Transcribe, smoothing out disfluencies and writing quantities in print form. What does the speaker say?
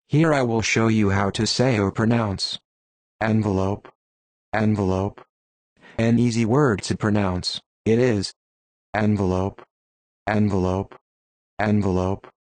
Here I will show you how to say or pronounce envelope, envelope. An easy word to pronounce, it is envelope, envelope, envelope.